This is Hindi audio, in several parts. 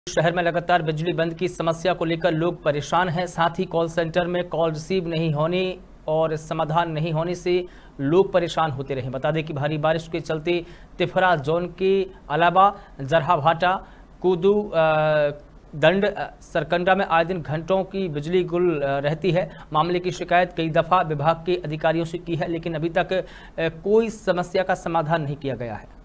शहर में लगातार बिजली बंद की समस्या को लेकर लोग परेशान हैं। साथ ही कॉल सेंटर में कॉल रिसीव नहीं होने और समाधान नहीं होने से लोग परेशान होते रहे। बता दें कि भारी बारिश के चलते तिफरा जोन के अलावा जरहाभाटा, कूदू, दंड, सरकंडा में आए दिन घंटों की बिजली गुल रहती है। मामले की शिकायत कई दफ़ा विभाग के अधिकारियों से की है, लेकिन अभी तक कोई समस्या का समाधान नहीं किया गया है।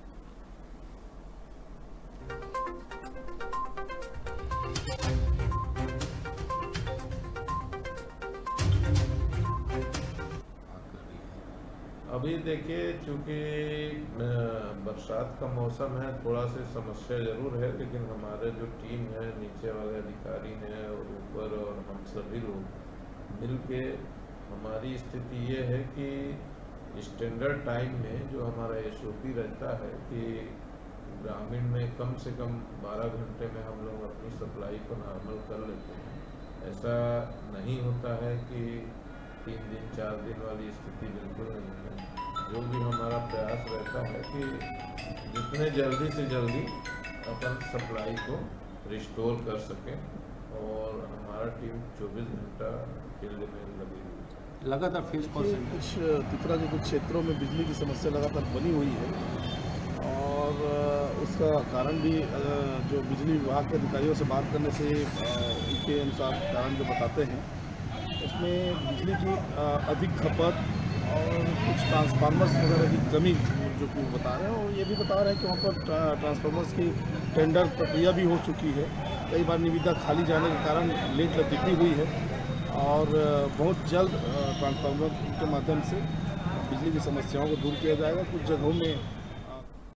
अभी देखिए, चूँकि बरसात का मौसम है, थोड़ा सी समस्या ज़रूर है, लेकिन हमारे जो टीम है, नीचे वाले अधिकारी हैं और ऊपर और हम सभी लोग मिल के, हमारी स्थिति ये है कि स्टैंडर्ड टाइम में जो हमारा SOP रहता है कि ग्रामीण में कम से कम 12 घंटे में हम लोग अपनी सप्लाई को नॉर्मल कर लेते हैं। ऐसा नहीं होता है कि 3 दिन 4 दिन वाली स्थिति बिल्कुल नहीं है। जो भी हमारा प्रयास रहता है कि जितने जल्दी से जल्दी अपन सप्लाई को रिस्टोर कर सकें, और हमारा टीम 24 घंटा फील्ड में लगी हुई है। लगातार फील्ड कुछ तिफरा के कुछ क्षेत्रों में बिजली की समस्या लगातार बनी हुई है, और उसका कारण भी जो बिजली विभाग के अधिकारियों से बात करने से उनके अनुसार कारण जो बताते हैं, उसमें बिजली की अधिक खपत और कुछ ट्रांसफार्मर्स वगैरह की कमी जो कि बता रहे हैं, और ये भी बता रहे हैं कि वहाँ पर ट्रांसफार्मर्स की टेंडर प्रक्रिया भी हो चुकी है। कई बार निविदा खाली जाने के कारण लेट लतीफ़ी हुई है, और बहुत जल्द ट्रांसफार्मर के माध्यम से बिजली की समस्याओं को दूर किया जाएगा। कुछ जगहों में